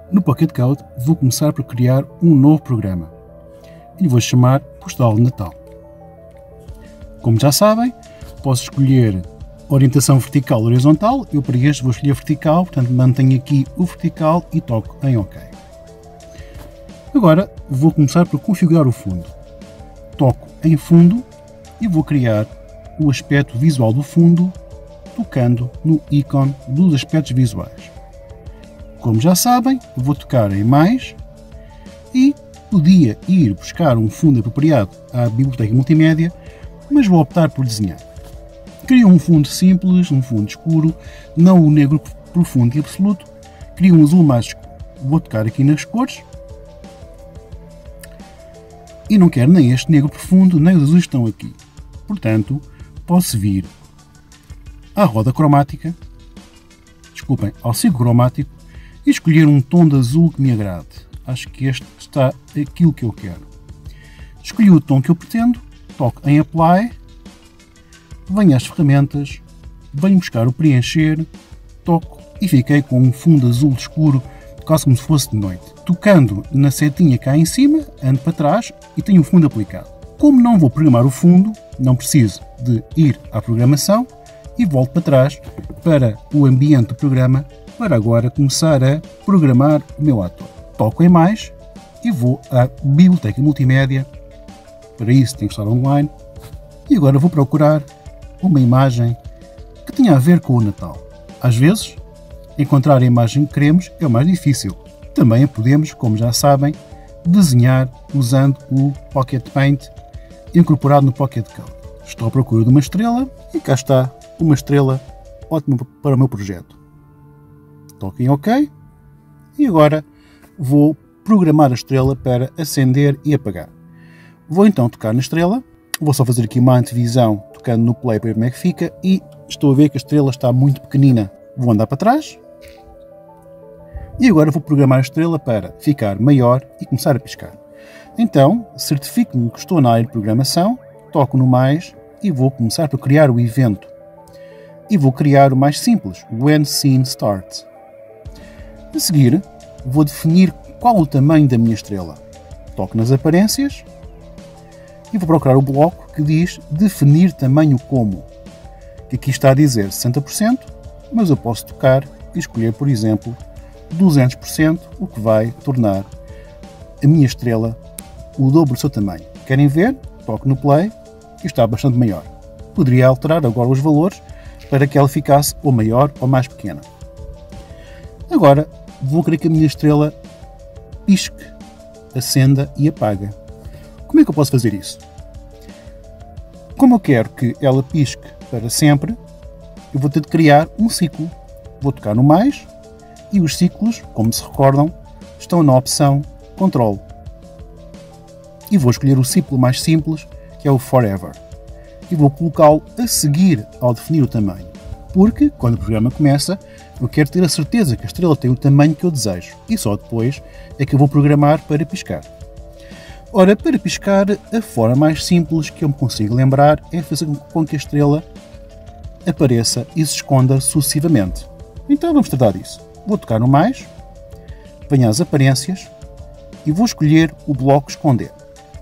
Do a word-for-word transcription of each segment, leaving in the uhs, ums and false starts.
No Pocket Code vou começar por criar um novo programa e vou chamar Postal de Natal. Como já sabem, posso escolher orientação vertical ou horizontal. Eu para este vou escolher vertical, portanto mantenho aqui o vertical e toco em OK. Agora vou começar por configurar o fundo. Toco em fundo e vou criar o aspecto visual do fundo tocando no ícone dos aspectos visuais. Como já sabem, vou tocar em mais e podia ir buscar um fundo apropriado à biblioteca multimédia, mas vou optar por desenhar. Crio um fundo simples, um fundo escuro, não o negro profundo e absoluto. Crio um azul mais escuro. Vou tocar aqui nas cores. E não quero nem este negro profundo, nem os azuis estão aqui. Portanto, posso vir à roda cromática, desculpem, ao ciclo cromático, e escolher um tom de azul que me agrade. Acho que este está aquilo que eu quero. Escolhi o tom que eu pretendo, toco em Apply, venho às ferramentas, venho buscar o preencher, toco e fiquei com um fundo azul escuro, quase como se fosse de noite. Tocando na setinha cá em cima, ando para trás e tenho o fundo aplicado. Como não vou programar o fundo, não preciso de ir à programação e volto para trás para o ambiente do programa para agora começar a programar o meu ator. Toco em mais e vou à biblioteca multimédia. Para isso tenho que estar online. E agora vou procurar uma imagem que tenha a ver com o Natal. Às vezes, encontrar a imagem que queremos é o mais difícil. Também a podemos, como já sabem, desenhar usando o Pocket Paint incorporado no Pocket Code. Estou à procura de uma estrela e cá está uma estrela ótima para o meu projeto. Toco em OK e agora vou programar a estrela para acender e apagar. Vou então tocar na estrela, vou só fazer aqui uma antevisão tocando no play para ver como é que fica e estou a ver que a estrela está muito pequenina. Vou andar para trás e agora vou programar a estrela para ficar maior e começar a piscar. Então, certifico-me que estou na área de programação, toco no mais e vou começar por criar o evento. E vou criar o mais simples, When Scene Starts. A seguir, vou definir qual o tamanho da minha estrela. Toco nas aparências e vou procurar o bloco que diz definir tamanho como, que aqui está a dizer sessenta por cento, mas eu posso tocar e escolher, por exemplo, duzentos por cento, o que vai tornar a minha estrela o dobro do seu tamanho. Querem ver? Toco no play e está bastante maior. Poderia alterar agora os valores para que ela ficasse ou maior ou mais pequena. Agora vou querer que a minha estrela pisque, acenda e apaga. Como é que eu posso fazer isso? Como eu quero que ela pisque para sempre, eu vou ter de criar um ciclo. Vou tocar no mais e os ciclos, como se recordam, estão na opção Control. E vou escolher o ciclo mais simples, que é o Forever. E vou colocá-lo a seguir ao definir o tamanho. Porque, quando o programa começa, eu quero ter a certeza que a estrela tem o tamanho que eu desejo. E só depois é que eu vou programar para piscar. Ora, para piscar, a forma mais simples que eu me consigo lembrar é fazer com que a estrela apareça e se esconda sucessivamente. Então vamos tratar disso. Vou tocar no mais, venho às aparências e vou escolher o bloco esconder.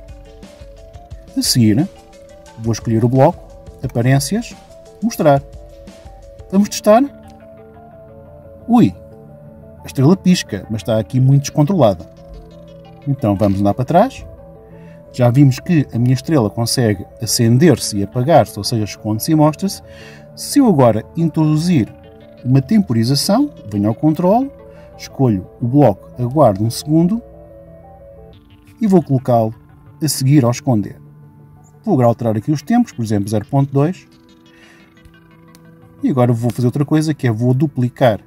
A seguir, vou escolher o bloco aparências, mostrar. Vamos testar? Ui, a estrela pisca, mas está aqui muito descontrolada. Então vamos andar para trás. Já vimos que a minha estrela consegue acender-se e apagar-se, ou seja, esconde-se e mostra-se. Se eu agora introduzir uma temporização, venho ao controle, escolho o bloco, aguardo um segundo e vou colocá-lo a seguir ao esconder. Vou agora alterar aqui os tempos, por exemplo zero ponto dois. E agora vou fazer outra coisa, que é vou duplicar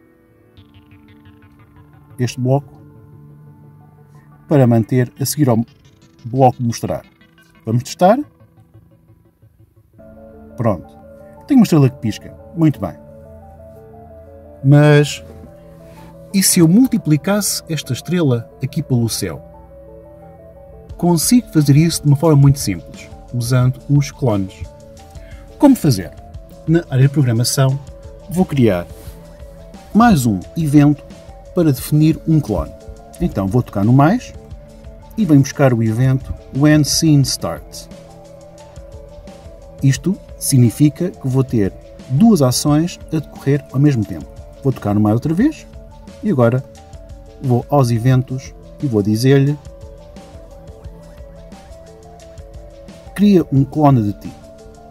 este bloco para manter a seguir ao bloco de mostrar. Vamos testar. Pronto. Tenho uma estrela que pisca. Muito bem. Mas e se eu multiplicasse esta estrela aqui pelo céu? Consigo fazer isso de uma forma muito simples, usando os clones. Como fazer? Na área de programação, vou criar mais um evento para definir um clone. Então vou tocar no mais e venho buscar o evento When Scene Starts. Isto significa que vou ter duas ações a decorrer ao mesmo tempo. Vou tocar no mais outra vez e agora vou aos eventos e vou dizer-lhe: cria um clone de ti.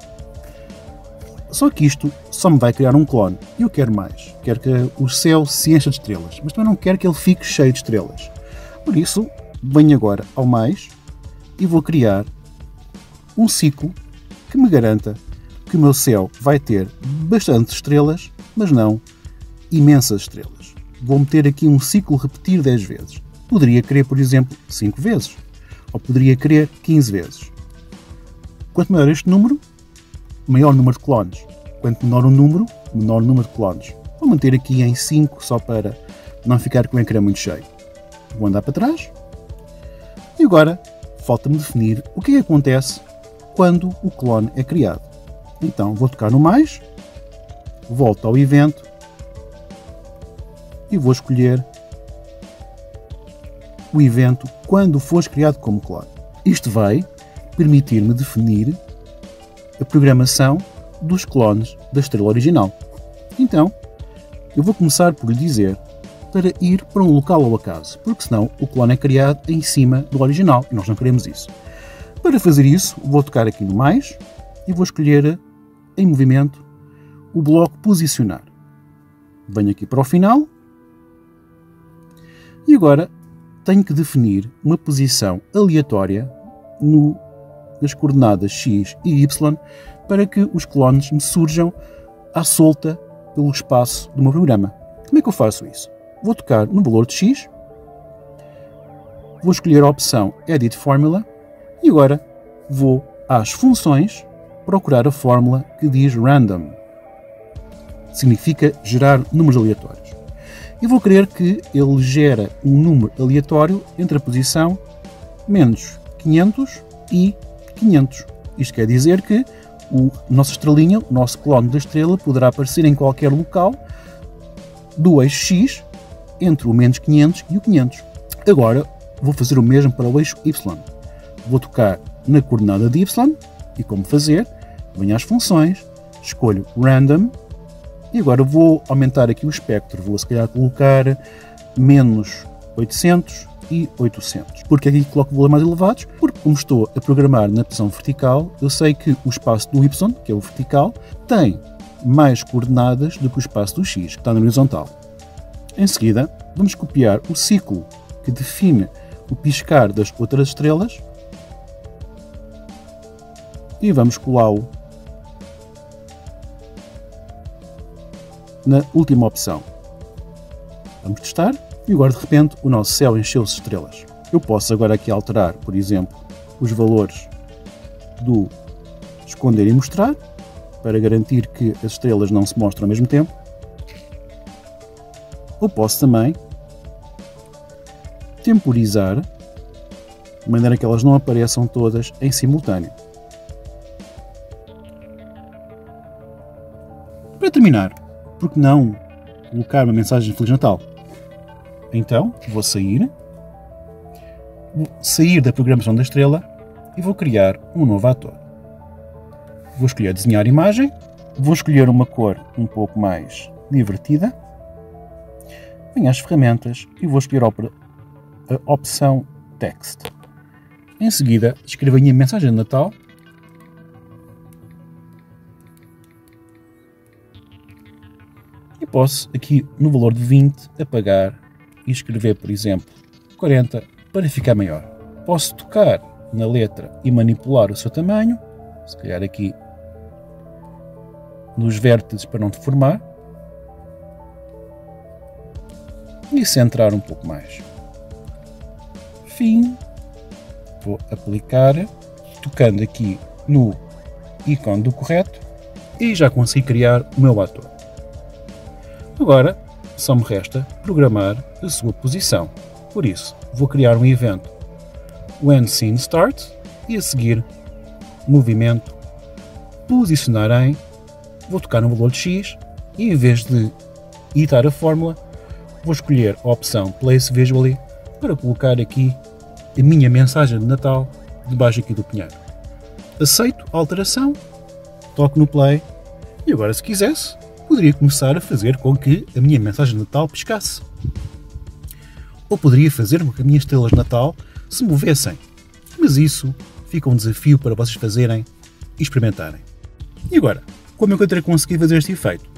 Só que isto só me vai criar um clone. E eu quero mais. Quero que o céu se encha de estrelas. Mas também não quero que ele fique cheio de estrelas. Por isso, venho agora ao mais e vou criar um ciclo que me garanta que o meu céu vai ter bastantes estrelas, mas não imensas estrelas. Vou meter aqui um ciclo repetir dez vezes. Poderia querer, por exemplo, cinco vezes. Ou poderia querer quinze vezes. Quanto maior este número, maior o número de clones. Quanto menor o número, menor o número de clones. Vou manter aqui em cinco, só para não ficar com o ecrã muito cheio. Vou andar para trás. E agora, falta-me definir o que é que acontece quando o clone é criado. Então, vou tocar no mais, volto ao evento e vou escolher o evento quando for criado como clone. Isto vai permitir-me definir a programação dos clones da estrela original. Então, eu vou começar por lhe dizer para ir para um local ao acaso, porque senão o clone é criado em cima do original e nós não queremos isso. Para fazer isso, vou tocar aqui no mais e vou escolher em movimento o bloco posicionar. Venho aqui para o final e agora tenho que definir uma posição aleatória no, nas coordenadas x e y para que os clones me surjam à solta pelo espaço do meu programa. Como é que eu faço isso? Vou tocar no valor de x, vou escolher a opção Edit Formula e agora vou às funções procurar a fórmula que diz Random. Significa gerar números aleatórios. E vou querer que ele gere um número aleatório entre a posição menos quinhentos e quinhentos. Isto quer dizer que a nossa estrelinha, o nosso clone da estrela, poderá aparecer em qualquer local do eixo X entre o menos quinhentos e o quinhentos. Agora vou fazer o mesmo para o eixo Y. Vou tocar na coordenada de Y e como fazer, venho às funções, escolho Random e agora vou aumentar aqui o espectro. Vou se calhar colocar menos oitocentos e oitocentos. Porque aqui coloco valores mais elevados? Porque como estou a programar na posição vertical, eu sei que o espaço do Y, que é o vertical, tem mais coordenadas do que o espaço do X, que está na horizontal. Em seguida, vamos copiar o ciclo que define o piscar das outras estrelas e vamos colá-lo na última opção. Vamos testar e agora de repente o nosso céu encheu-se de estrelas. Eu posso agora aqui alterar, por exemplo, os valores do esconder e mostrar para garantir que as estrelas não se mostram ao mesmo tempo. Ou posso também temporizar de maneira que elas não apareçam todas em simultâneo. Para terminar, por que não colocar uma mensagem de Feliz Natal? Então, vou sair, vou sair da programação da estrela e vou criar um novo ator. Vou escolher desenhar imagem, vou escolher uma cor um pouco mais divertida, venho às ferramentas e vou escolher a opção Text. Em seguida, escrevo a minha mensagem de Natal e posso, aqui no valor de vinte, apagar e escrever, por exemplo, quarenta para ficar maior. Posso tocar na letra e manipular o seu tamanho, se calhar aqui nos vértices para não deformar, e centrar um pouco mais. Fim. Vou aplicar, tocando aqui no ícone do correto e já consegui criar o meu ator. Agora só me resta programar a sua posição. Por isso, vou criar um evento When Scene Starts e a seguir movimento posicionar em, vou tocar no valor de X e em vez de editar a fórmula, vou escolher a opção Place Visually para colocar aqui a minha mensagem de Natal debaixo aqui do pinheiro. Aceito a alteração, toco no Play e agora, se quisesse, poderia começar a fazer com que a minha mensagem de Natal piscasse. Ou poderia fazer com que as minhas estrelas de Natal se movessem. Mas isso fica um desafio para vocês fazerem e experimentarem. E agora, como é que eu terei conseguido fazer este efeito?